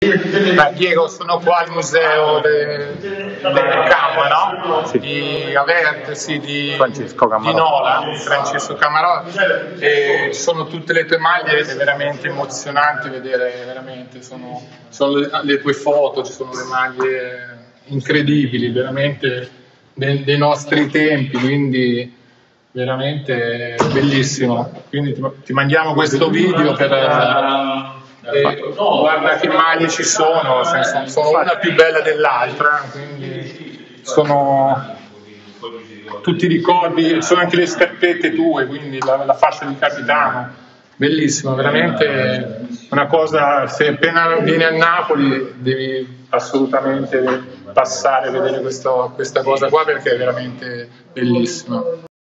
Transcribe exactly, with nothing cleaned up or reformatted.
Beh, Diego, sono qua al museo del de Camma, no? Sì. Di Averte, sì, di, Francesco Camarò. di Nola, Francesco Camarò, e sono tutte le tue maglie, è veramente emozionante vedere, veramente, sono, sono le, le tue foto, ci sono le maglie incredibili, veramente dei, dei nostri tempi, quindi veramente bellissimo. Quindi ti, ti mandiamo questo video per... Eh, guarda che maglie ci sono, sono, sono una più bella dell'altra, quindi sono tutti i ricordi, sono anche le scarpette tue, quindi la, la fascia di capitano, bellissimo, veramente una cosa, se appena vieni a Napoli devi assolutamente passare a vedere questo, questa cosa qua perché è veramente bellissima.